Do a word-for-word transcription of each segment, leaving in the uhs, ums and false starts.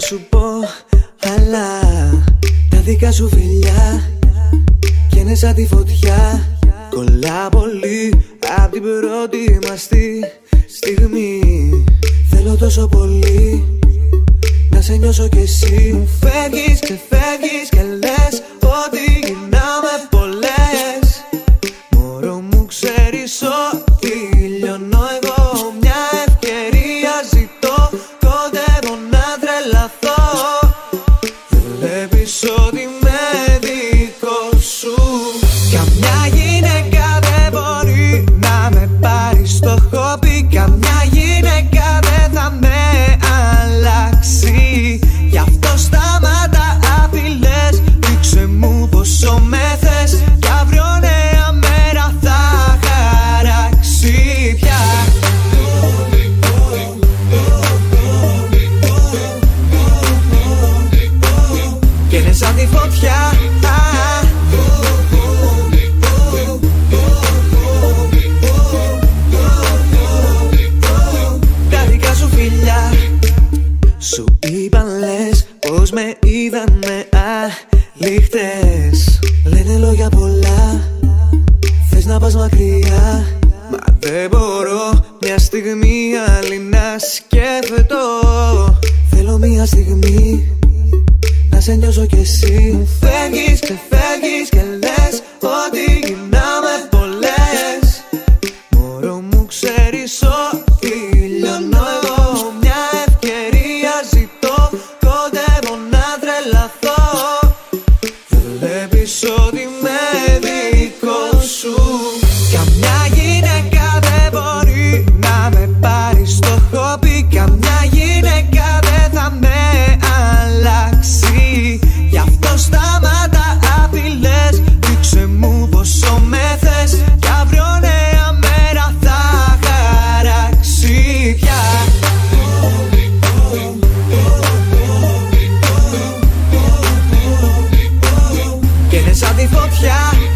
σου πω, αλλά τα δικά σου φιλιά κι είναι σαν τη φωτιά. Κολλά πολύ απ' την πρώτη μας τη στιγμή. Θέλω τόσο πολύ να σε νιώσω κι εσύ. Μου φεύγεις, ξεφεύγεις και λες ότι γυρνάμε πολλές. Μωρό μου ξέρεις ότι λιώνω εγώ. Μια ευκαιρία ζητώ, κοντεύω να τρελαθώ. Βλέπεις ότι είμαι δικό σου. Καμιά γυναίκα δεν μπορεί να με πάρει στο χόπι. Καμιά γυναίκα δεν θα με αλλάξει. Γι' αυτό σταμάτα απειλές, δείξε μου πόσο με θες. Κι αύριο νέα μέρα θα χαράξει πια. Και είναι σαν τη φωτιά. Τα δικά σου φιλιά σου είπαν λες πως με είδαν με άλλοι χτες. Λένε λόγια πολλά, θες να πας μακριά. Μα δεν μπορώ μια στιγμή άλλη να σκέφτω. Θέλω μια στιγμή να σε νιώσω κι εσύ. Μου φεύγεις, ξεφεύγεις και λες ότι γυρνάμε πολλές. Μωρό μου ξέρεις ότι λιώνω εγώ. Μια ευκαιρία ζητώ, κοντεύω να τρελαθώ. Βλέπεις ότι είμαι δικό σου. Καμιά γυναίκα δεν μπορεί να με πάρει στο χόπι. Καμιά γυναίκα δεν θα με αλλάξει. Γι' αυτό σταμάτα απειλές, δείξε μου πόσο με θες. Κι αύριο νέα μέρα θα χαράξει πια. Και είναι σαν τη φωτιά.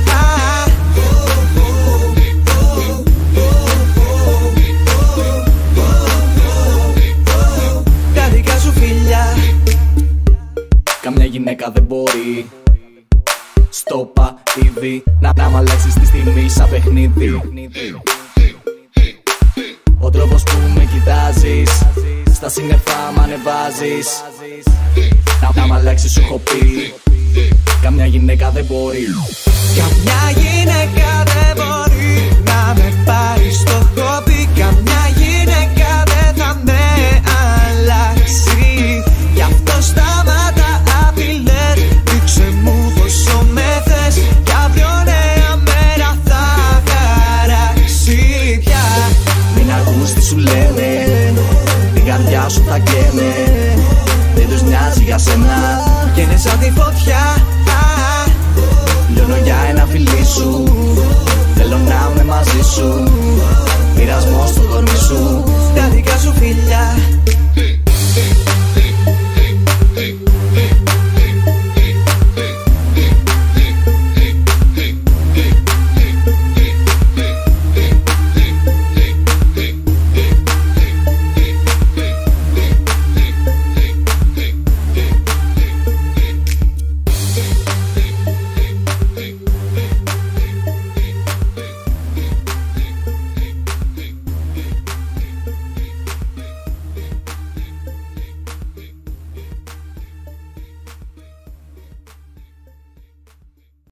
Τα δικά σου φιλιά. Καμιά γυναίκα δεν μπορεί στο πατίδι να, να μ' αλλάξεις τη στιγμή σαν παιχνίδι. Ο τρόπος που με κοιτάζεις, στα σύννεφα μ' ανεβάζεις. Να, να μ' αλλάξεις σου έχω πει, καμιά γυναίκα δεν μπορεί. Καμιά γυναίκα δεν